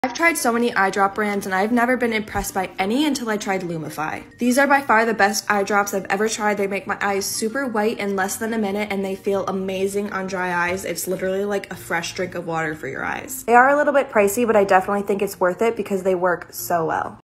I've tried so many eye drop brands and I've never been impressed by any until I tried Lumify. These are by far the best eye drops I've ever tried. They make my eyes super white in less than a minute and they feel amazing on dry eyes. It's literally like a fresh drink of water for your eyes. They are a little bit pricey, but I definitely think it's worth it because they work so well.